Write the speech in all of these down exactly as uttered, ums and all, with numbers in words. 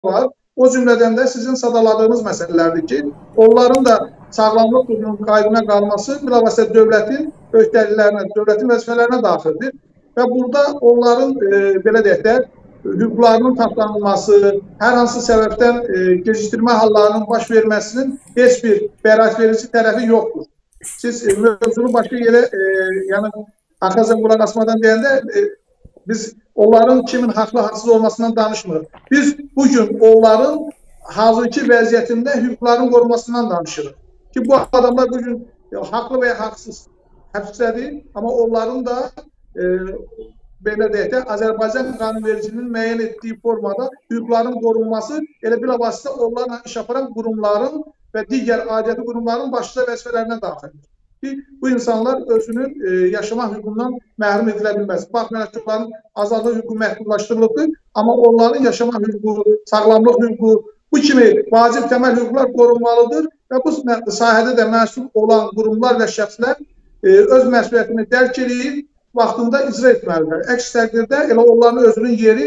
var. O cümlədən də sizin sadaladığınız məsələlərdir ki, onların da sağlamlıq qurulunun qaydına qalması bilavasitə dövlətin öhdəliklərinə, dövlətin vəzifələrinə daxildir. Və burada onların, e, belə deyək də, hüquqlarının tapdanılması, hər hansı səbəbdən e, gecikdirmə hallarının baş verməsinin heç bir bəraət verici tərəfi yoxdur. Siz e, mövzunu başqa yerə, e, yəni arxadan qulaq asmadan deyəndə, e, biz onların kimin haqlı, haqsız olmasından danışmırıq. Biz bugün onların hazırki vəziyyətində hüquqların qorunmasından danışırıq. Ki, bu adamlar bugün ya, haqlı və ya haqsız həbsdədir, amma onların da e, belə deyək də, Azərbaycan qanunvericinin müəyyən etdiyi formada hüquqların qorunması elə bilavasitə onlarla iş aparan qurumların və digər aidiyyatı qurumların başlıca vəzifələrinə daxildir. Ki, bu insanlar özünün e, yaşama hüququndan məhrum edilə bilməz. Baxmayaraq ki, onların azadlıq hüququ məhdudlaşdırılıbdır, amma onların yaşama hüququ, sağlamlıq hüququ, bu kimi vacib təməl hüquqlar qorunmalıdır və bu sahədə də məsul olan qurumlar və şəxslər e, öz məsuliyyətini dərk edib, vaxtında icra etməlidir. Əks təqdirdə elə onların özünün yeri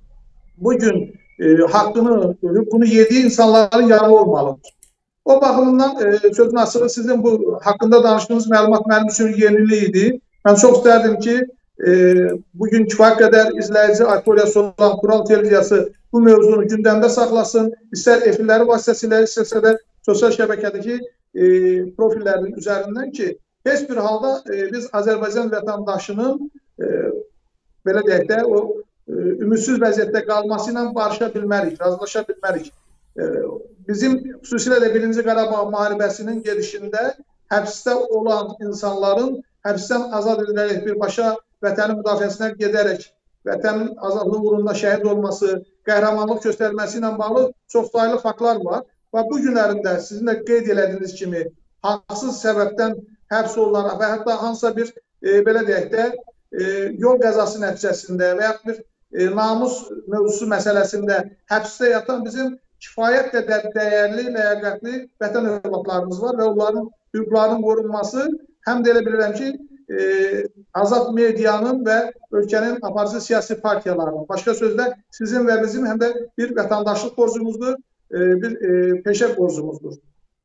bugün e, haqqını, hüququnu yediyi insanların yanı olmalıdır. O baxımdan e, sözün açığı sizin bu haqqında danışdığınız məlumat mənim üçün yenilik idi. Mən çox istərdim ki, e, bugün kifayət qədər izləyici auditoriyası olan Tural televiziyası bu mövzunu gündəmdə saxlasın. İstər efirləri vasitəsilə, istərsə də sosial şəbəkədəki e, profillərinin üzərindən ki, heç bir halda e, biz Azərbaycan vətəndaşının e, belə deyək də, o e, ümidsiz vəziyyətdə qalması ilə barışa bilmərik, razılaşa bilmərik. E, bizim xüsusilə də birinci Qarabağ müharibəsinin gedişində həbsdə olan insanların həbsdən azad edilərək birbaşa vətənin müdafiəsinə gedərək vətənin azadlığı uğrunda şəhid olması, qəhrəmanlıq göstərməsi ilə bağlı çox saylı faktlar var. Və bu günlərində sizin də qeyd elədiyiniz kimi haqsız səbəbdən həbs olunaraq və hətta hansısa bir e, belə deyək də e, yol qəzası nəticəsində və ya bir e, namus mövzusu məsələsində həbsdə yatan bizim kifayət qədər dəyərli, ləyaqətli vətən övladlarımız var və onların hüquqlarının qorunması həm də elə bilirəm ki, e, azad medianın və ölkənin aparıcı siyasi partiyalarının, başqa sözlə sizin və bizim həm də bir vətəndaşlıq borcumuzdur, e, bir e, peşə borcumuzdur.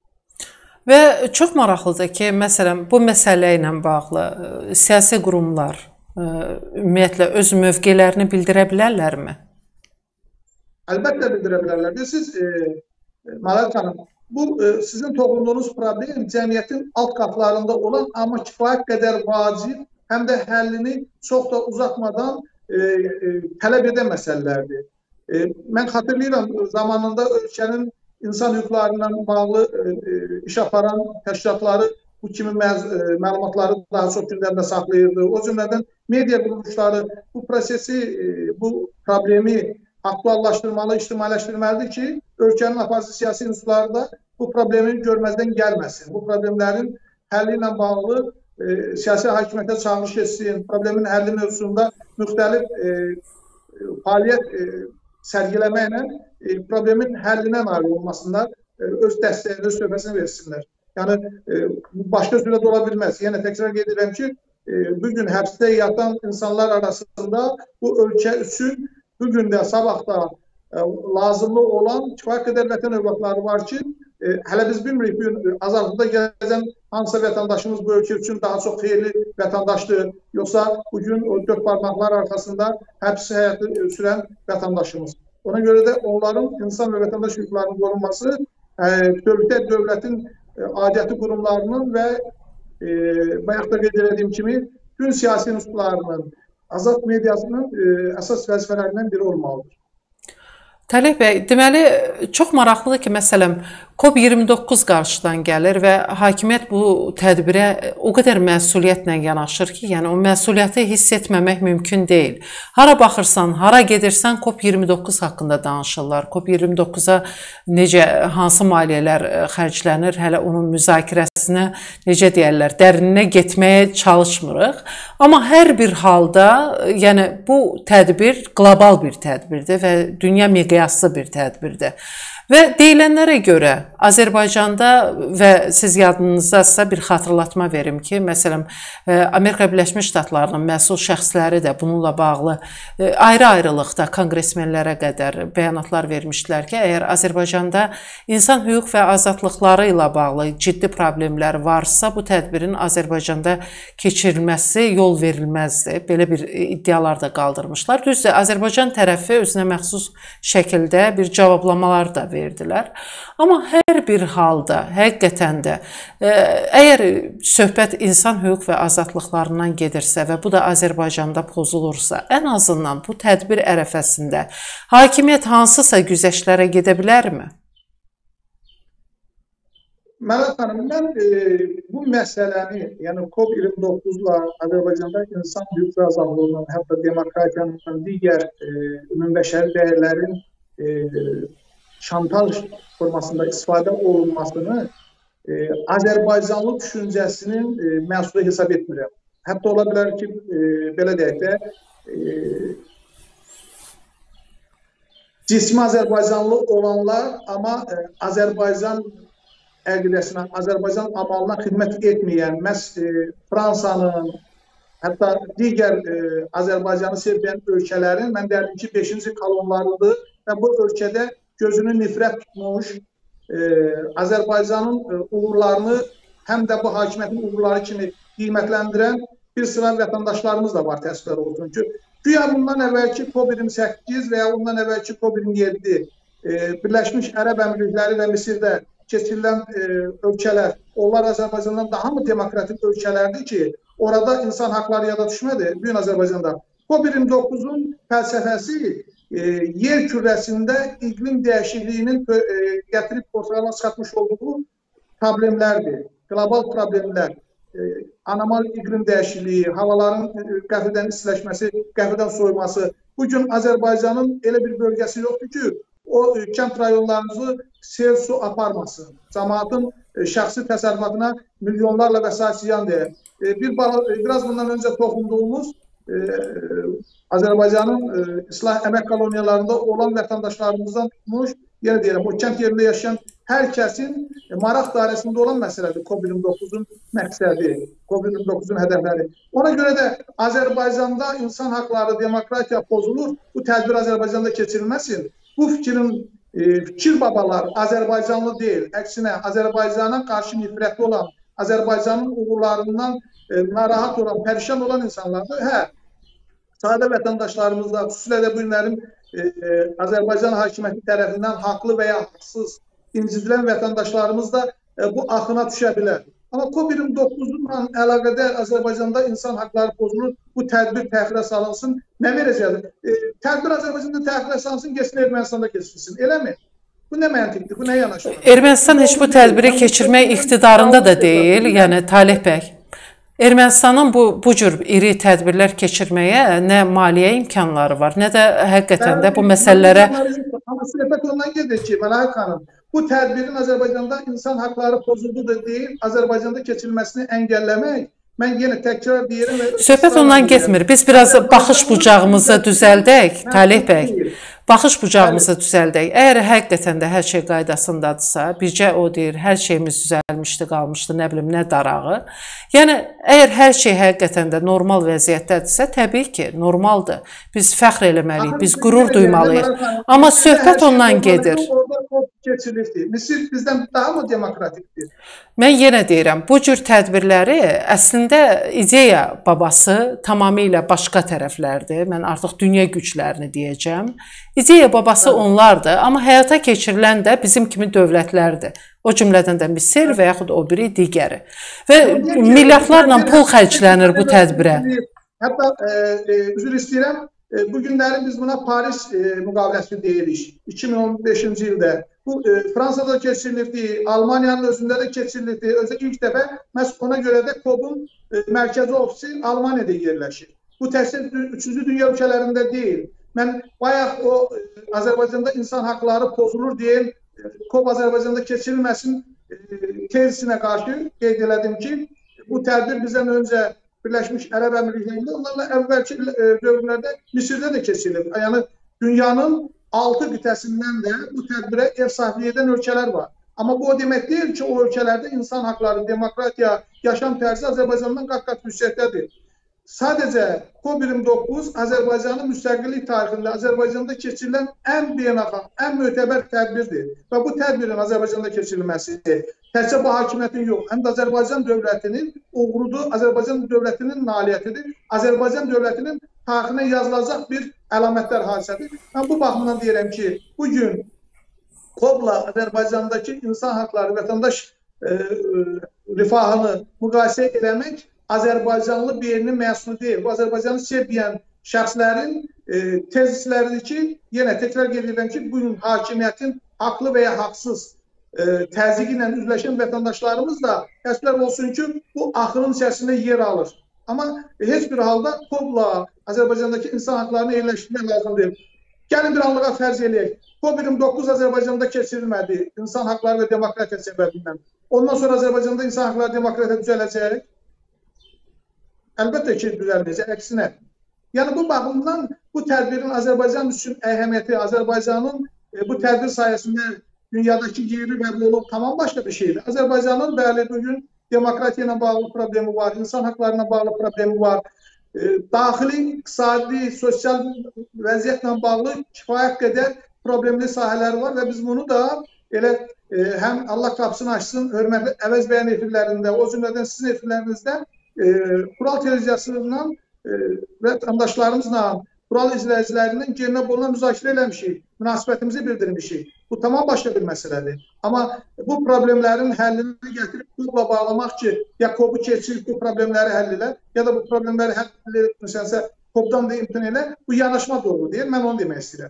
Və çox maraqlıdır ki, məsələn, bu məsələ ilə bağlı ə, siyasi qurumlar ə, ümumiyyətlə öz mövqelərini bildirə bilərlərmi? Əlbəttə bildirə bilərlər. Siz, e, Malak xanım, bu e, sizin toxunduğunuz problem cəmiyyətin alt qatlarında olan, amma kifayət qədər vacib, həm də həllini çox da uzatmadan e, e, tələb edən məsələlərdir. E, mən xatırlayıram, zamanında ölkənin İnsan hüquqlarından bağlı e, iş aparan təşkilatları bu kimi məz, e, məlumatları daha çox gündəmdə saxlayırdı. O cümlədən media quruluşları bu prosesi, e, bu problemi aktuallaşdırmalı, ictimailəşdirməlidir ki, ölkənin aparıcı siyasi institutları da bu problemin görməzdən gəlməsin. Bu problemlərin həlli ilə bağlı e, siyasi hakimiyyətə çağırış etsin, problemin həlli mövzusunda müxtəlif e, fəaliyyət e, sərgiləməklə e, problemin həllinə nail olmasında e, öz dəstəyini, öz söhbəsini versinlər. Yəni, e, başqa sürədə ola bilməz. Yəni, təkrar edirəm ki, e, bugün həbsdə yatan insanlar arasında bu ölkə üçün bugün də, sabahda e, lazımlı olan kifayət qədər vətən övladları var ki, e, hələ biz bilmirik, bugün azadlıqda gəzən hansısa vətəndaşımız bu ölkə üçün daha çox xeyirli vətəndaşdır, yoxsa bugün o dörd barmaqlar arxasında həbs həyatı sürən vətəndaşımız. Ona görə də onların insan və vətəndaş hüquqlarının qorunması e, bütövlükdə dövlətin e, aidiyyatı qurumlarının və e, bayaq da qeyd etdiyim kimi bütün siyasi institutlarının, azad mediasının e, əsas vəzifələrindən biri olmalıdır. Talih bəy, deməli, çox maraqlıdır ki, məsələn, COP iyirmi doqquz qarşıdan gəlir və hakimiyyət bu tədbirə o qədər məsuliyyətlə yanaşır ki, yəni o məsuliyyəti hiss etməmək mümkün deyil. Hara baxırsan, hara gedirsən, COP iyirmi doqquz haqqında danışırlar. COP iyirmi doqquza necə, hansı maliyyələr xərclənir, hələ onun müzakirəsinə, necə deyərlər, dərininə getməyə çalışmırıq. Amma hər bir halda, yəni bu tədbir qlobal bir tədbirdir və dünya miqyaslı bir tədbirdir. Və deyilənlərə görə Azərbaycanda və siz yadınızdadsa bir xatırlatma verim ki, məsələn, Amerika Birləşmiş Ştatlarının məsul şəxsləri də bununla bağlı ayrı-ayrılıqda konqresmenlərə qədər bəyanatlar vermişdilər ki, əgər Azərbaycanda insan hüquq və azadlıqları ilə bağlı ciddi problemlər varsa, bu tədbirin Azərbaycanda keçirilməsi yol verilməzdir. Belə bir iddialar da qaldırmışlar. Düzdür, Azərbaycan tərəfi özünə məxsus şəkildə bir cavablamalar da verdilər. Amma hər bir halda, həqiqətən də, əgər söhbət insan hüquq və azadlıqlarından gedirsə və bu da Azərbaycanda pozulursa, ən azından bu tədbir ərəfəsində hakimiyyət hansısa güzəştlərə gedə bilərmi? Mələk xanım, mən e, bu məsələni, yəni COP iyirmi doqquzla Azərbaycanda insan hüquq və azadlığının, hətta demokratiyanın, digər e, ümumbəşəri dəyərlərin e, şantaj formasında istifadə olunmasını e, Azərbaycanlı düşüncəsinin e, məhsulu hesab etmirəm. Hətta ola bilər ki, e, belə deyək də, e, cismi Azərbaycanlı olanlar, amma e, Azərbaycan əqidəsinə, Azərbaycan amalına xidmət etməyən, məhz e, Fransanın, hətta digər e, Azərbaycanı sevən ölkələrin, mən deyərdim ki, beşinci kolonlarıdır və bu ölkədə gözünü nifrət tutmuş, e, Azərbaycanın e, uğurlarını həm də bu hakimiyyətin uğurları kimi qiymətləndirən bir sıra vətəndaşlarımız da var, təəssüflər olsun ki, güya bundan əvvəlki COP iyirmi səkkiz və ya bundan əvvəlki COP iyirmi yeddi e, Birləşmiş Ərəb Əmirlikləri və Misirdə keçirilən e, ölkələr, onlar Azərbaycandan daha mı demokratik ölkələrdir ki, orada insan haqları yada düşmədi, bugün Azərbaycanda. COP iyirmi doqquzun fəlsəfəsi e, yer kürəsində iqlim dəyişikliyinin e, gətirib ortaya çıxartmış olduğu problemlərdir, qlobal problemlər, e, anormal iqlim dəyişikliyi, havaların e, qəfildən istiləşməsi, qəfildən soyması. Bugün Azərbaycanın elə bir bölgəsi yoxdur ki, o e, kənd rayonlarımızı sel su aparmasın, cəmaatın e, şəxsi təsərrüfatına milyonlarla vəsait ziyan deyir. E, bir, biraz bundan öncə toxunduğumuz e, Azərbaycanın e, islah əmək koloniyalarında olan vətəndaşlarımızdan tutmuş, yenə deyirəm, o kənd yerində yaşayan hər kəsin e, maraq dairəsində olan məsələdir COP iyirmi doqquzun məqsədi, COP iyirmi doqquzun hədəfləri. Ona görə də Azərbaycanda insan haqları, demokratiya pozulur, bu tədbir Azərbaycanda keçirilməsin. Bu fikrin e, fikir babalar Azərbaycanlı deyil, əksinə Azərbaycana qarşı nifrətli olan, Azərbaycanın uğurlarından e, narahat olan, pərişan olan insanlardır. Hə, sadə vətəndaşlarımız da, xüsusilə də bu günlərin e, e, Azərbaycan hakimiyyəti tərəfindən haqlı və ya haqsız incidilən vətəndaşlarımız da e, bu axına düşə bilər. Amma COP iyirmi doqquzla əlaqədar Azərbaycanda insan haqları pozulur, bu tədbir təxirə salınsın, nə verəcəkdir? E, tədbir Azərbaycanda təxirə salınsın, geçsin Ermənistanda keçsin, eləmi? Bu nə məntiqdir, bu nə yanaşır? Ermənistan heç bu tədbiri keçirmək iqtidarında da deyil, yəni Talih bəy. Ermənistanın bu, bu cür iri tədbirlər keçirməyə nə maliyyə imkanları var, nə də həqiqətən də bu məsələlərə... Amma söhbət ondan gedir ki, Məlahət xanım, bu tədbirin Azərbaycanda insan haqları pozuldu da deyil, Azərbaycanda keçirilməsini əngəlləmək, mən yenə təkrar deyirəm... Söhbət ondan getmir. Biz biraz baxış bucağımızı düzəldək, Talih bəy. Baxış bucağımızı düzəldək. Əgər həqiqətən də hər şey qaydasındadırsa, bircə o deyir, hər şeyimiz düzəlmişdi, qalmışdı, nə bilim, nə darağı. Yəni, əgər hər şey həqiqətən də normal vəziyyətdədirsə, təbii ki, normaldır. Biz fəxr eləməliyik, biz qürur duymalıyıq. Amma söhbət ondan gedir. Misir bizdən daha mı demokratikdir? Mən yenə deyirəm, bu cür tədbirləri əslində ideya babası tamamilə başqa tərəflərdir. Mən artıq dünya güclərini deyəcəm. İdeya babası onlardır, amma həyata keçirilən də bizim kimi dövlətlərdir. O cümlədən də Misir və yaxud o biri digəri. Və milyardlarla pul xərclənir bu tədbirə. Hətta e, üzr istəyirəm, e, bu günləri biz buna Paris e, müqaviləsi deyirik. iki min on beşinci ildə. Bu e, Fransada keçirilirdi, Almaniyanın özündə də keçirilirdi. Özdə ilk dəfə məhz ona görə də COP-un e, mərkəzi ofisi Almaniyada yerləşir. Bu təhsil üçüncü dünya ölkələrində deyil. Mən bayaq o e, Azərbaycanda insan haqları pozulur deyil, COP Azərbaycanda keçirilməsin e, tezisinə qarşı qeyd elədim ki, bu tədbir bizdən öncə Birləşmiş Ərəb Əmirliklərində, onlarla əvvəlki e, dövrlərdə Misirdə də keçirilib. Yəni dünyanın altı qitəsindən də bu tədbirə ev sahibliyi edən ölkələr var. Amma bu o demək deyil ki, o ölkələrdə insan haqları, demokratiya, yaşam tərzi Azərbaycandan qat-qat yüksəkdədir. Sadəcə COP iyirmi doqquz Azərbaycanın müstəqillik tarixində Azərbaycanda keçirilən ən beynəlxalq, ən mötəbər tədbirdir. Və bu tədbirin Azərbaycanda keçirilməsi təkcə bu hakimiyyətin yox, həm də Azərbaycan dövlətinin uğurudur, Azərbaycan dövlətinin nailiyyətidir, Azərbaycan dövlətinin tarixinə yazılacaq bir əlamətlər hadisədir. Mən bu baxımdan deyirəm ki, bugün COP-la Azərbaycandakı insan haqları, vətəndaş e, rifahını müqayisə eləmək Azərbaycanlı birinin məhsulu deyil. Bu Azərbaycanı sevməyən şəxslərin e, tezisləridir ki, yenə təkrar edirəm ki, bugün hakimiyyətin haqlı və ya haqsız e, təzyiqi ilə üzləşən vətəndaşlarımız da təəssüflər olsun ki, bu axırın içərisində yer alır. Amma heç bir halda COP-la Azərbaycandakı insan haqlarını yerləşdirmək lazım deyil. Gəlin bir anlığa fərz eləyək. COP iyirmi doqquz Azərbaycanda keçirilmədi insan haqları və demokratiya səbəbindən. Ondan sonra Azərbaycanda insan haqları demokratiya düzələcək. Əlbəttə ki, düzəlməyəcək, əksinə. Yəni, bu baxımdan bu tədbirin Azərbaycan üçün əhəmiyyəti, Azərbaycanın e, bu tədbir sayəsində dünyadakı yeri və rolu tamam başqa bir şeydir. Azərbaycanın bəli bugün demokratiya ilə bağlı problemi var, insan haqlarına bağlı problemi var, e, daxili, iqtisadi, sosial vəziyyətlə bağlı kifayət qədər problemli sahələri var və biz bunu da elə e, həm Allah qapısını açsın, hörmətli əvəz bəyan efirlərində, o cümlədən sizin efirlərinizdə E, Kural televiziyasından e, vətəndaşlarımızla, Kural izləyicilərindən gerinə bulunan müzakirə eləmişik, münasibətimizi bildirmişik. Bu tamam başqa bir məsələdir. Amma bu problemlərin həllini gətirib COP-la bağlamaq ki, ya COP-u keçirib bu problemləri həll edər, ya da bu problemləri həll etmişsənsə COP-dan da imtina elə, bu yanaşma doğru deyil, mən onu demək istəyirəm.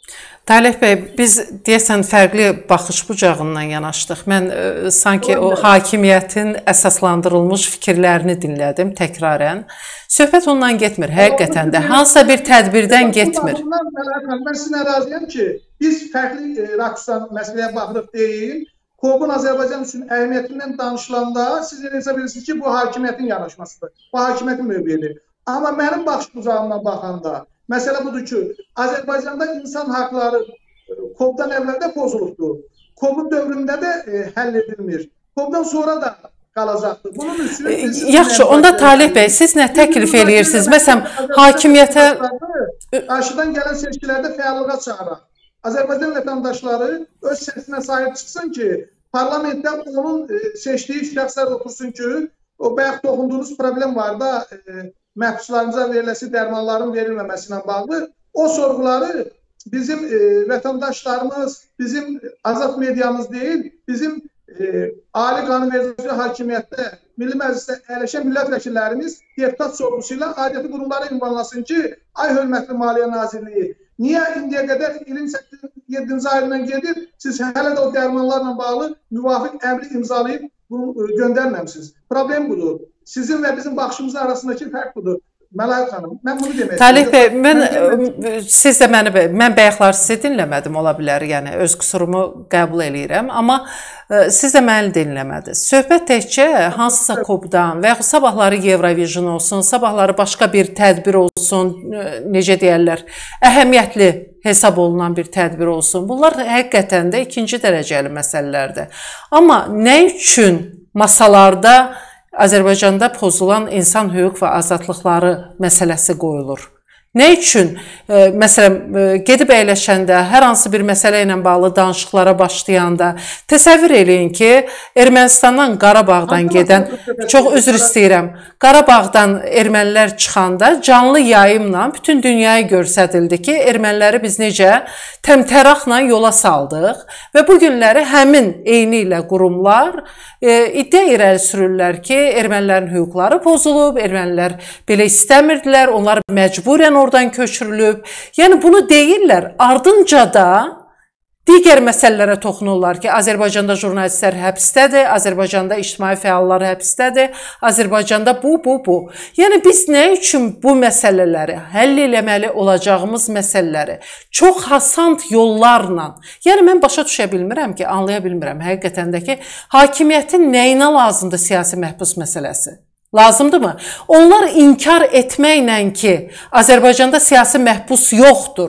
Talih bəy, biz deyəsən fərqli baxış bucağından yanaşdıq. Mən e, sanki o hakimiyyətin əsaslandırılmış fikirlərini dinlədim təkrarən. Söhbət ondan getmir, həqiqətən də. Hansısa bir tədbirdən getmir. Mən sizinlə razıyam ki, biz fərqli rakusdan məsələyə baxırıq deyil. COP-un Azərbaycan üçün əhəmiyyətindən danışılanda siz hesab edirsiniz ki, bu hakimiyyətin yanaşmasıdır. Bu hakimiyyətin mövqeyidir. Amma mənim baxış bucağımdan baxanda məsələ budur ki, Azərbaycanda insan haqları COP-dan əvvəldə pozulubdur. COP-un dövründə də e, həll edilmir. COP-dan sonra da qalacaqdır. Bunun üçün... Yaxşı, onda Talih bəy, siz nə təklif edirsiniz? Məsələn, hakimiyyətə... Qarşıdan gələn seçkilərdə fəallığa çağıraq. Azərbaycan vətəndaşları öz səsinə sahib çıxsın ki, parlamentdə onun seçdiyi şəxslər otursun ki, o bayaq toxunduğunuz problem var da, e, məhbuslarımıza veriləsi dərmanların verilməməsi ilə bağlı o sorğuları bizim e, vətəndaşlarımız, bizim azad mediamız deyil, bizim e, Ali qanunverici hakimiyyətdə, Milli Məclisdə əyləşən millət vəkillərimiz deputat sorğusu ilə aidiyyəti qurumlara ünvanlasın ki, ay hörmətli Maliyyə Nazirliyi, niyə indiyə qədər ilin yeddinci ayından gedir, siz hələ də o dərmanlarla bağlı müvafiq əmri imzalayıb bunu göndərməmişsiniz. Problem budur. Sizin və bizim baxışımız arasındakı fərq budur. Məlahət xanım, mən bunu demək istəyirəm. Talih bəy, mən, siz də məni, mən bayaqlar sizi dinləmədim, ola bilər, yəni öz qüsurumu qəbul eləyirəm, amma siz də məni dinləmədiniz. Söhbət təkcə hansısa COP-dan və yaxud sabahları Eurovision olsun, sabahları başqa bir tədbir olsun, necə deyərlər, əhəmiyyətli hesab olunan bir tədbir olsun. Bunlar həqiqətən də ikinci dərəcəli məsələlərdir. Amma nə üçün masalarda Azərbaycanda pozulan insan hüquq və azadlıqları məsələsi qoyulur? Nə üçün, e, məsələn, e, gedib əyləşəndə, hər hansı bir məsələ ilə bağlı danışıqlara başlayanda təsəvvür eləyin ki, Ermənistandan, Qarabağdan gedən, çox üzr istəyirəm, Qarabağdan ermənilər çıxanda canlı yayımla bütün dünyaya göstərildi ki, erməniləri biz necə təmtəraqla yola saldıq və bu günləri həmin eyni ilə qurumlar e, iddia irəli sürürlər ki, ermənilərin hüquqları pozulub, ermənilər belə istəmirdilər, onlar məcburən oradan köçürülüb. Yəni bunu deyirlər. Ardınca da digər məsələlərə toxunurlar ki, Azərbaycanda jurnalistlər həbsdədir, Azərbaycanda ictimai fəallar həbsdədir, Azərbaycanda bu, bu, bu. Yəni biz nə üçün bu məsələləri, həll eləməli olacağımız məsələləri çox hasant yollarla, yəni mən başa düşə bilmirəm ki, anlaya bilmirəm həqiqətən də ki, hakimiyyətin nəyinə lazımdır siyasi məhbus məsələsi? Lazımdırmı? Onlar inkar etməklə ki, Azərbaycanda siyasi məhbus yoxdur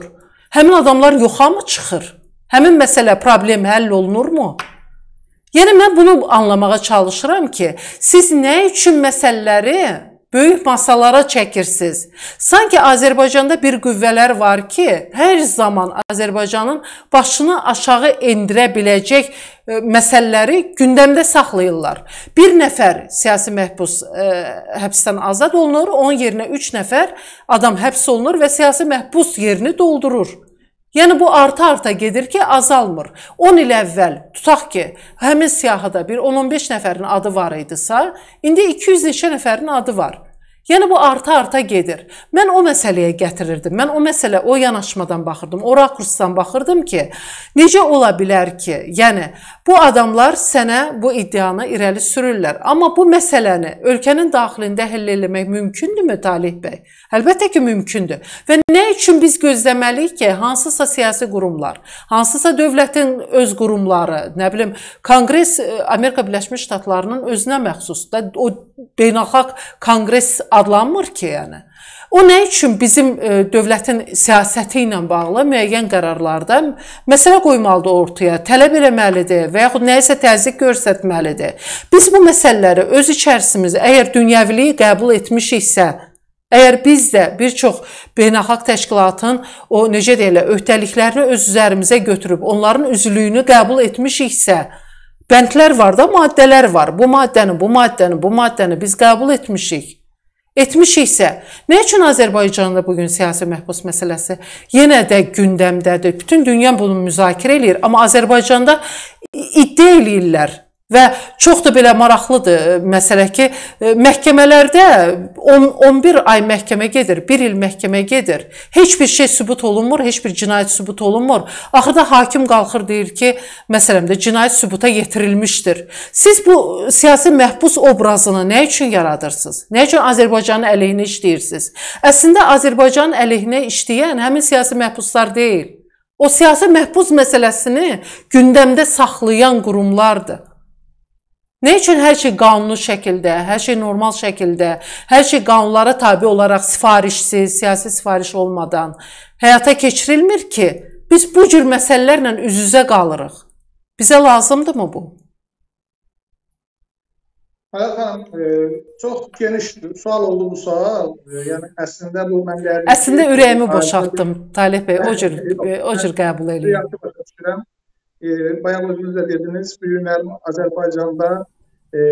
Həmin adamlar yoxa mı çıxır? Həmin məsələ, problem həll olunurmu? Yəni mən bunu anlamağa çalışıram ki, siz nə üçün məsələləri böyük masalara çəkirsiniz? Sanki Azərbaycanda bir qüvvələr var ki, hər zaman Azərbaycanın başını aşağı endirə biləcək e, məsələləri gündəmdə saxlayırlar. Bir nəfər siyasi məhbus e, həbsdən azad olunur, onun yerinə üç nəfər adam həbs olunur və siyasi məhbus yerini doldurur. Yəni bu arta-arta gedir ki, azalmır. on il əvvəl tutaq ki, həmin siyahıda bir on on beş nəfərin adı var idisə, indi iki yüz neçə nəfərin adı var. Yəni bu arta-arta gedir. Mən o məsələyə gətirirdim. Mən o məsələ, o yanaşmadan baxırdım, o rakursdan baxırdım ki, necə ola bilər ki, yəni bu adamlar sənə bu iddianı irəli sürürlər. Amma bu məsələni ölkənin daxilində həll etmək mümkündürmü Talih bəy? Əlbəttə ki, mümkündür. Və nə üçün biz gözləməliyik ki, hansısa siyasi qurumlar, hansısa dövlətin öz qurumları, nə bilim, Konqres Amerika Birləşmiş Ştatlarının özünə məxsusdur. O beynəlxalq konqres adlanmır ki, yəni. O nə üçün bizim e, dövlətin siyasəti ilə bağlı müəyyən qərarlarda məsələ qoymalıdır ortaya, tələb eləməlidir və yaxud nəyisə təzyiq göstərməlidir. Biz bu məsələləri öz içərisimizdə əgər dünyəviliyi qəbul etmişiksə, əgər biz də bir çox beynəlxalq təşkilatın o necə deyirlər, öhdəliklərini öz üzərimizə götürüb onların üzvlüyünü qəbul etmişiksə, bəndlər var da, maddələr var. Bu maddəni, bu maddəni, bu maddəni biz qəbul etmişik. Etmişiksə, nə üçün Azərbaycanda bugün siyasi məhbus məsələsi yenə də gündəmdədir? Bütün dünya bunu müzakirə eləyir, amma Azərbaycanda iddia eləyirlər. Və çox da belə maraqlıdır məsələ ki, məhkəmələrdə on bir ay məhkəmə gedir, bir il məhkəmə gedir. Heç bir şey sübut olunmur, heç bir cinayət sübut olunmur. Axırda hakim qalxır deyir ki, məsələmdə cinayət sübuta yetirilmişdir. Siz bu siyasi məhbus obrazını nə üçün yaradırsınız? Nə üçün Azərbaycanın əleyhinə işləyirsiniz? Əslində Azərbaycanın əleyhinə işləyən həmin siyasi məhbuslar deyil. O siyasi məhbus məsələsini gündəmdə saxlayan qurumlardır. Nə üçün hər şey qanuni şəkildə, hər şey normal şəkildə, hər şey qanunlara tabi olaraq sifarişsiz, siyasi sifariş olmadan həyata keçirilmir ki, biz bu cür məsələlərlə üz-üzə qalırıq. Bizə lazımdırmı bu? Hayat xanım, e, çox geniş sual oldu bu sual. E, yəni əslində bu mən gəldim. Əslində ürəyimi boşaltdım Talih bəy, o cür, o cür qəbul edirəm. E, bayağı özünüz də dediniz, bu günlər Azərbaycanda e,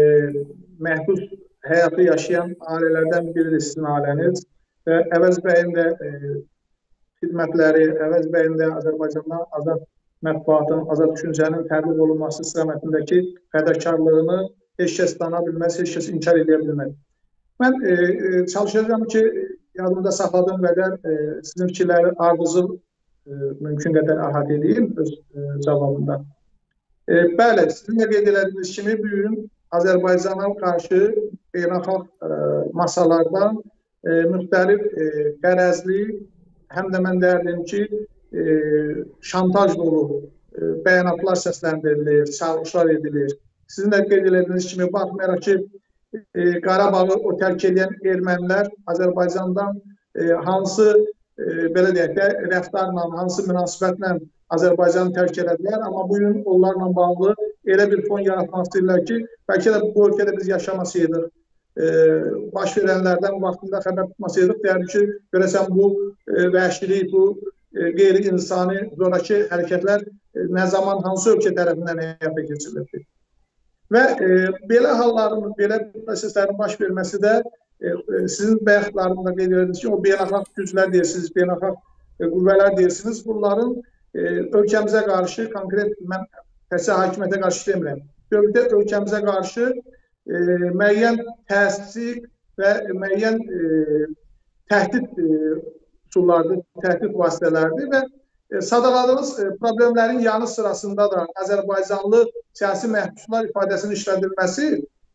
məhdud həyatı yaşayan ailələrdən biridir sizin ailəniz və Əvəz bəyin də e, xidmətləri, Əvəz bəyin də Azərbaycanda azad mətbuatın, azad düşüncənin təbliğ olunması istiqamətindəki fədakarlığını heç kəs dana bilməz, heç kəs inkar edə bilməz. Mən e, e, çalışacağım ki, yadımda saxladığım qədər e, sizin fikirləri ardıcıl mümkün qədər əhatə edeyim öz e, cavabında. E, bəli, sizin də qeyd etdiyiniz kimi bu gün Azərbaycana qarşı beynəlxalq e, masalardan e, müxtəlif e, qərəzli, həm də mən deyərdim ki, e, şantaj dolu e, bəyanatlar səsləndirilir, çağırışlar edilir. Sizin də qeyd etdiyiniz kimi, baxmayaraq ki, e, Qarabağı o tərk edən ermənilər Azərbaycandan e, hansı E, belə deyək də, rəftarla, hansı münasibətlə Azərbaycanı tərk elədilər. Amma bu gün onlarla bağlı elə bir fon yaratmaq istəyirlər ki, bəlkə də bu ölkədə biz yaşamasaydıq, e, baş verənlərdən vaxtında xəbər tutmasaydıq, deyərdik ki, görəsən bu e, vəhşilik, bu e, qeyri-insani, zorakı hərəkətlər e, nə zaman, hansı ölkə tərəfindən həyata keçirilirdi. Və e, belə halların, belə proseslərin baş verməsi də sizin bəyanatlarında qeyd edirsiniz ki, o beynəlxalq güclər deyirsiniz, beynəlxalq qüvvələr deyirsiniz. Bunların e, ölkəmizə qarşı, konkret mən fərsi hakimiyyətə qarşı demirəm, dövlətə ölkəmizə qarşı e, müəyyən təsdiq və müəyyən e, təhdid e, üsullardır, təhdid vasitələrdir və e, sadaladığınız e, problemlərin yanı sırasında da Azərbaycanlı siyasi məhbuslar ifadəsinin işlədilməsi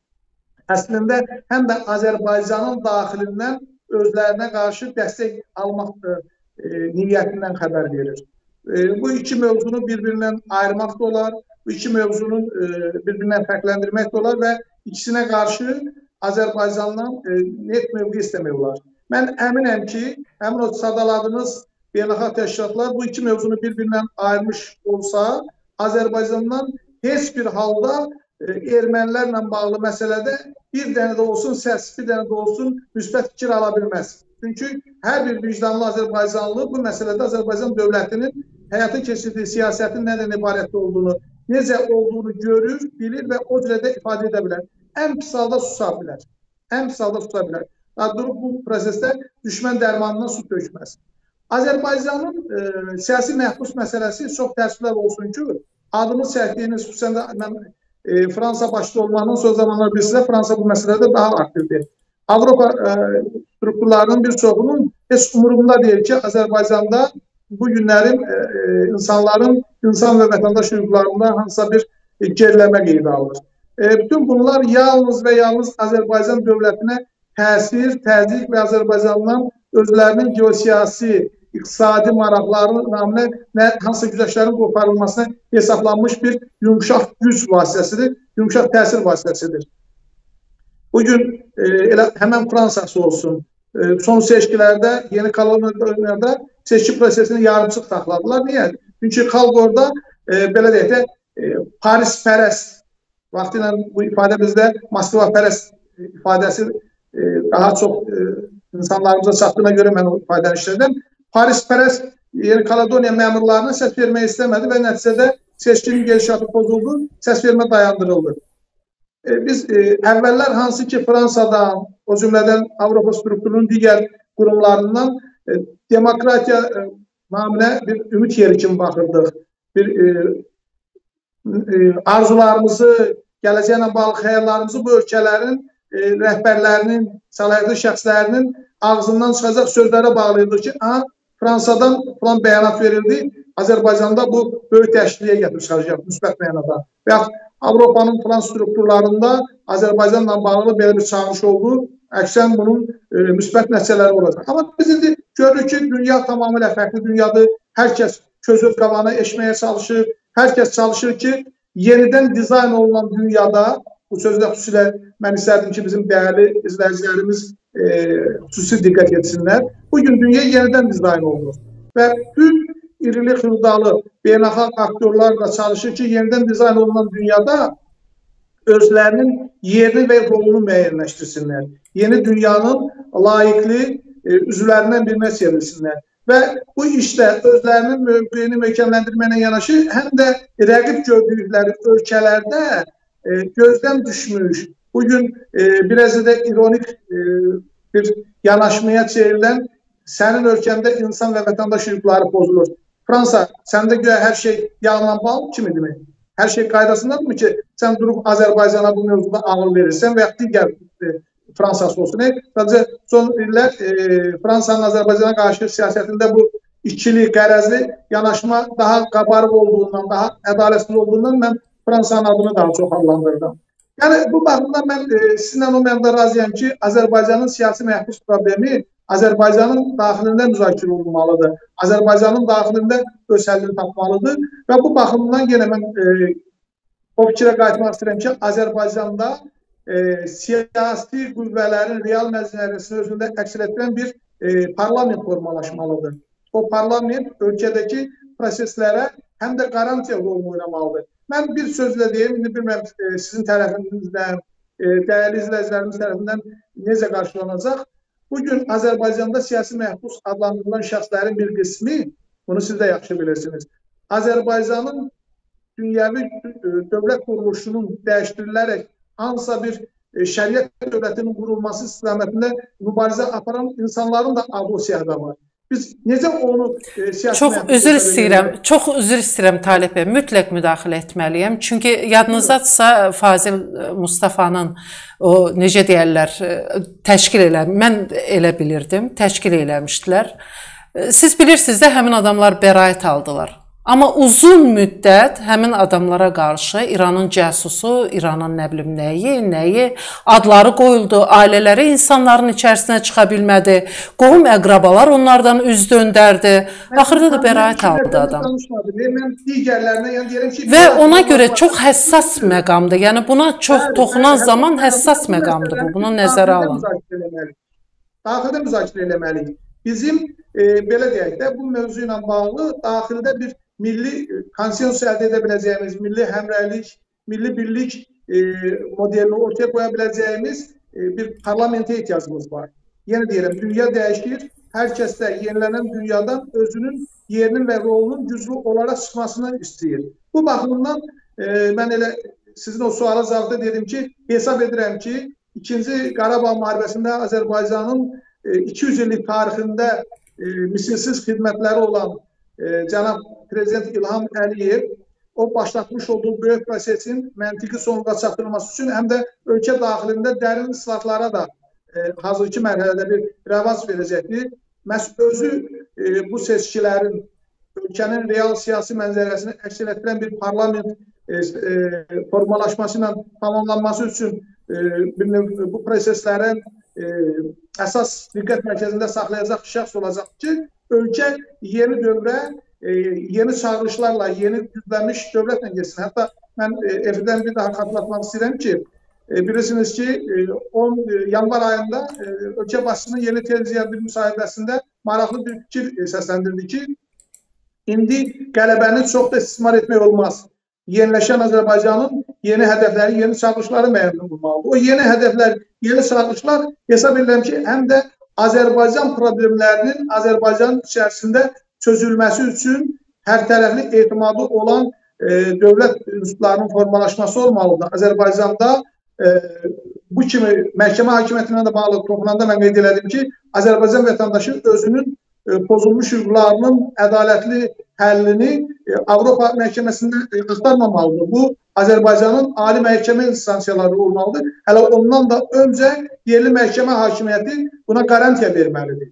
əslində həm də Azərbaycanın daxilindən özlərinə qarşı dəstək almaq e, niyyətindən xəbər verir. E, bu iki mövzunu bir-birindən ayırmaq da olar, bu iki mövzunu e, bir-birindən fərqləndirmək də olar və ikisinə qarşı Azərbaycandan e, net mövqe istəmək olar. Mən əminəm ki, həmin o sadaladığınız beynəlxalq təşkilatlar bu iki mövzunu bir-birindən ayırmış olsa, Azərbaycandan heç bir halda e, ermənilərlə bağlı məsələdə bir dənə də olsun səs, bir dənə də olsun müsbət fikir ala bilməz. Çünki hər bir vicdanlı Azərbaycanlı bu məsələdə Azərbaycan dövlətinin həyata keçirdiyi siyasətin nədən ibarət olduğunu, necə olduğunu görür, bilir və o cürə də ifadə edə bilər. Ən pis halda susa bilər. Ən pis halda susa bilər. Durub bu prosesdə düşmən dərmanından su tökməz. Azərbaycanın e, siyasi məhbus məsələsi çox təəssüflər olsun ki, adını çəkdiyiniz, xüsusən də mən e, Fransa başda olmanın son zamanlar bilirsinizdə Fransa bu məsələdə daha aktivdir. Avropa e, strukturlarının bir çoxunun heç umurumda deyil ki, Azərbaycanda bu günlərin e, insanların, insan və vətəndaş hüquqlarında hansısa bir e, geriləmə qeydə alır. E, bütün bunlar yalnız və yalnız Azərbaycan dövlətinə təsir, təzyiq və Azərbaycandan özlərinin geosiyasi, iqtisadi maraqlarının naminə hansısa güzəştlərin qoparılmasına hesablanmış bir yumuşaq güc vasitəsidir, yumuşaq təsir vasitəsidir. Bugün e, elə həmən Fransası olsun, e, son seçkilərdə, yeni koloniyada seçki prosesini yarımçıq saxladılar. Niyə? Çünki xalq orada, e, belə deyək də, e, Paris pərəst, vaxtıyla bu ifadə bizdə Moskva pərəst ifadəsi e, daha çox e, insanlarımıza çatdığına görə mən o ifadəni işlədim. Paris pərəst Yeni Kaledoniya məmurlarına səs vermək istəmədi və nəticədə seçkinin gedişatı pozuldu, səs vermə dayandırıldı. E, biz e, əvvəllər hansı ki Fransadan, o cümlədən Avropa strukturunun digər qurumlarından e, demokratiya e, naminə bir ümid yeri kimi baxırdıq. Bir e, e, arzularımızı, gələcəklə bağlı xəyallarımızı bu ölkələrin e, rəhbərlərinin, səlahiyyətli şəxslərinin ağzından çıxacaq sözlərə bağlayırdıq ki, aha, Fransadan falan bəyanat verildi, Azərbaycanda bu böyük dəyişikliyə gətirib çıxaracaq, müsbət mənada. Və Avropanın falan strukturlarında Azərbaycanla bağlı belə bir çağırış oldu, əksən bunun e, müsbət nəticələri olacaq. Amma biz indi görürük ki, dünya tamamilə fərqli dünyadır, hər kəs közöz qavanı eşməyə çalışır, hər kəs çalışır ki, yenidən dizayn olunan dünyada, bu sözdə xüsusilə mən istərdim ki, bizim dəyərli izləyicilərimiz e, xüsusi diqqət etsinlər. Bugün dünya yenidən dizayn olunur və bütün irili xırdalı beynəlxalq aktyorlar da çalışır ki, yenidən dizayn olunan dünyada özlərinin yerini və rolunu müəyyənləşdirsinlər. Yeni dünyanın layiqli e, üzvlərindən birinə çevrilsinlər. Və bu işdə özlərinin mövqeyini möhkəmləndirməklə yanaşı, həm də rəqib gördükləri ölkələrdə e, gözdən düşmüş, bugün e, biraz da ironik e, bir yanaşmaya çevrilən sənin ölkəndə insan və vətəndaş hüquqları pozulur. Fransa, səndə göyə hər şey yağla bal kimidir mi? Hər şey qaydasındadırmı ki, sən durub Azərbaycana bu mövzuda ağıl verirsən və ya digər e, Fransası olsun. E, sadəcə son illər e, Fransanın Azərbaycana qarşı siyasətində bu ikili, qərəzli yanaşma daha qabarıq olduğundan, daha ədalətsiz olduğundan mən Fransanın adını daha çox adlandırdım. Yəni, bu baxımdan mən e, sizinlə o mənada razıyam ki, Azərbaycanın siyasi məhbus problemi Azərbaycanın daxilində müzakirə olunmalıdır. Azərbaycanın daxilində öz həllini tapmalıdır və bu baxımdan yenə mən e, o fikrə qayıtmaq istəyirəm ki, Azərbaycanda e, siyasi qüvvələrin real məzəniyyəsini özündə əks etdirən bir e, parlament formalaşmalıdır. O parlament ölkədəki proseslərə həm də qarantiya rolunu oynamalıdır. Mən bir sözlə deyim, indi bilməm e, sizin tərəfinizdən, e, dəyərli izləyicilərimiz tərəfindən necə qarşılanacaq. Bugün Azərbaycanda siyasi məhbus adlandırılan şəxslərin bir qismi, bunu siz də yaxşı bilirsiniz, Azərbaycanın dünyəvi dövlət quruluşunun dəyişdirilərək hansısa bir şəriət dövlətinin qurulması istiqamətində mübarizə aparan insanların da adı o siyahıda var. Biz necə onu e, siyasi Çox üzr istəyirəm, çox üzr istəyirəm Talib bəy, mütləq müdaxilə etməliyəm. Çünki yadınızdadırsa Fazil Mustafanın o necə deyərlər, təşkil elə, mən elə bilirdim, təşkil eləmişdilər. Siz bilirsiniz də həmin adamlar bəraət aldılar. Amma uzun müddət həmin adamlara qarşı İranın cəsusu, İranın nə bilim nəyi, nəyi adları qoyuldu, ailələri insanların içərisinə çıxa bilmədi, qohum əqrabalar onlardan üz döndərdi. Axırda da bəraət aldı adam. Və ona görə çox həssas məqamdır. Yəni buna çox toxunan zaman həssas məqamdır bu. Buna nəzərə alın. Daxildə müzakirə eləməliyik. bizim e, belə deyək də bu mövzu ilə bağlı daxildə bir milli konsensus əldə edə biləcəyimiz, milli həmrəylik, milli birlik e, modelini ortaya qoya biləcəyimiz e, bir parlamentə ehtiyacımız var. Yenə deyirəm, dünya dəyişir, hər kəs də yenilənən dünyadan özünün yerinin və rolunun güclü olaraq çıxmasını istəyir. Bu baxımdan e, mən elə sizin o suala cavabda dedim ki, hesab edirəm ki, İkinci Qarabağ müharibəsində Azərbaycanın e, iki yüz illik tarixində e, misilsiz xidmətləri olan e, cənab Prezident İlham Əliyev o başlatmış olduğu böyük prosesin məntiqi sonuna çatdırılması üçün həm də ölkə daxilində dərin islahatlara da e, hazırki mərhələdə bir rəvaz verəcəkdir. Məhz özü e, bu seçkilərin ölkənin real siyasi mənzərəsini əks etdirən bir parlament e, e, formalaşması ilə tamamlanması üçün e, bu proseslərin e, əsas diqqət mərkəzində saxlayacaq şəxs olacaq ki, ölkə yeni dövrə, e, yeni çağırışlarla, yeni güclənmiş dövlətlə geçsin. Hətta mən e, efirdən bir daha xatırlatmaq istəyirəm ki, e, bilirsiniz ki, e, on yanvar ayında e, ölkə başçısının yeni televiziya bir müsahibəsində maraqlı bir fikir e, səsləndirdi ki, indi qələbəni çox da istismar etmək olmaz. Yeniləşən Azərbaycanın yeni hədəfləri, yeni çağırışları müəyyən olmalıdır. O yeni hədəflər, yeni çağırışlar hesab edirəm ki, həm də Azərbaycan problemlərinin Azərbaycan içərisində çözülməsi üçün hər tərəfli etimadı olan e, dövlət institutlarının formalaşması olmalıdır. Azərbaycanda e, bu kimi məhkəmə hakimiyyətinə də bağlı toxunanda mən qeyd elədim ki, Azərbaycan vətəndaşı özünün e, pozulmuş hüquqlarının ədalətli həllini e, Avropa məhkəməsində e, axtarmamalıdır. Bu, Azərbaycanın ali məhkəmə instansiyaları olmalıdır. Hələ ondan da öncə yerli məhkəmə hakimiyyəti buna qarantiya verməlidir.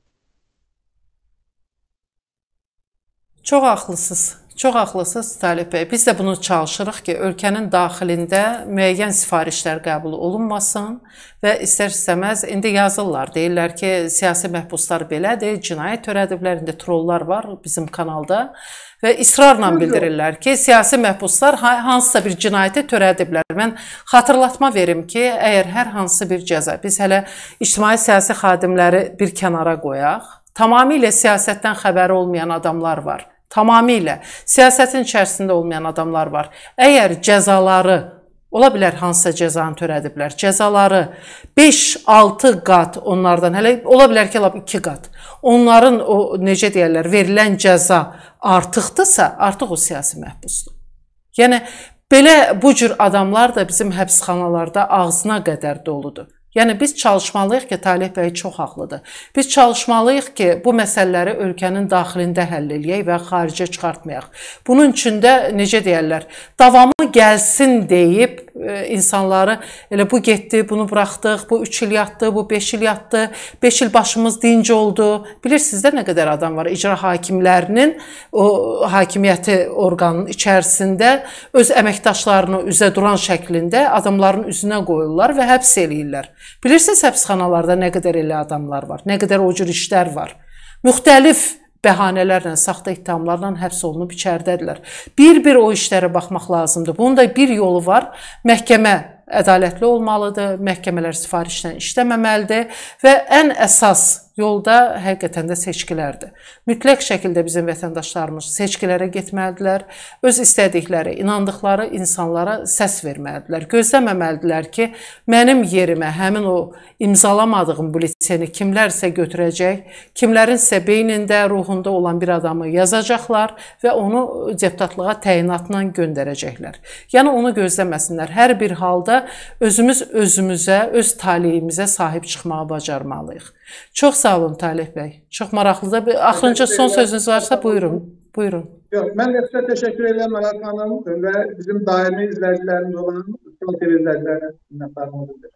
Çox haqlısınız. Çox haqlısınız Talib bəy. Biz də bunu çalışırıq ki, ölkənin daxilində müəyyən sifarişlər qəbul olunmasın və istər-istəməz indi yazırlar, deyirlər ki, siyasi məhbuslar belədir, cinayət törədiblər, indi trollar var bizim kanalda və israrla bildirirlər ki, siyasi məhbuslar hansısa bir cinayəti törədiblər. Mən xatırlatma verim ki, əgər hər hansı bir cəza, biz hələ ictimai siyasi xadimləri bir kənara qoyaq, tamamilə siyasətdən xəbəri olmayan adamlar var. Tamamilə siyasətin içərisində olmayan adamlar var. Əgər cəzaları, ola bilər hansısa cəzanı törədiblər, cəzaları beş altı qat onlardan, hələ ola bilər ki, iki qat, onların o, necə deyərlər, verilən cəza artıqdırsa, artıq o siyasi məhbusdur. Yəni, belə bu cür adamlar da bizim həbsxanalarda ağzına qədər doludur. Yəni, biz çalışmalıyıq ki, Talib bəy çox haqlıdır. Biz çalışmalıyıq ki, bu məsələləri ölkənin daxilində həll eləyək və xaricə çıxartmayaq. Bunun üçün də, necə deyərlər, davamı gəlsin deyib, e, insanları elə bu getdi, bunu buraxdıq, bu üç il yatdı, bu beş il yatdı, beş il başımız dinc oldu. Bilirsiniz də nə qədər adam var, icra hakimlərinin, o hakimiyyəti orqanının içərisində öz əməkdaşlarını üzə duran şəklində adamların üzünə qoyurlar və həbs eləyirlər. Bilirsiniz, həbsxanalarda nə qədər elə adamlar var, nə qədər o cür işlər var. Müxtəlif bəhanələrlə, saxta ittihamlarla həbs olunub içəridədirlər. Bir-bir o işlərə baxmaq lazımdır. Bunun da bir yolu var, məhkəmə ədalətli olmalıdır, məhkəmələr sifarişlə işləməməlidir və ən əsas yolda həqiqətən də seçkilərdir. Mütləq şəkildə bizim vətəndaşlarımız seçkilərə getməlidirlər, öz istədikləri, inandıqları insanlara səs verməlidirlər. Gözləməməlidirlər ki, mənim yerimə həmin o imzalamadığım bülteni kimlərsə götürəcək, kimlərinsə beynində, ruhunda olan bir adamı yazacaqlar və onu deputatlığa təyinatla göndərəcəklər. Yəni onu gözləməsinlər. Hər bir halda özümüz özümüzə, öz taleyimizə sahib çıxmağı bacarmalıyıq. Çox sağ olun Talib bəy. Çox maraqlıdır. Axırıncı son sözünüz varsa buyurun. Buyurun. Yox, mən də sizə təşəkkür edirəm Mələk xanım və bizim daimi izləyicilərimiz olan Sol T V izləyicilərinə minnətdarlığımı bildirirəm.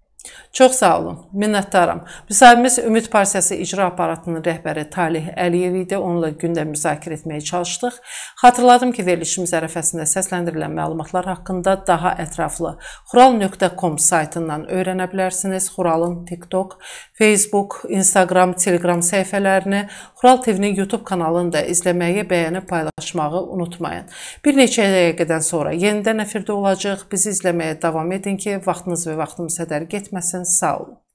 Çox sağ olun, minnətdaram. Müsahibimiz Ümid Partiyası İcra Aparatının rəhbəri Talih Əliyev idi. Onunla gündəm müzakirə etməyə çalışdıq. Xatırladım ki, verilişimiz ərəfəsində səsləndirilən məlumatlar haqqında daha ətraflı xural nöqtə com saytından öyrənə bilərsiniz. Xuralın TikTok, Facebook, Instagram, Telegram səhifələrini, Xural T V-nin YouTube kanalını da izləməyi, bəyənib paylaşmağı unutmayın. Bir neçə dəqiqədən sonra yenidən efirdə olacaq. Bizi izləməyə davam edin ki, vaxtınız və vaxtımız hədər getməsin. Sağ olun.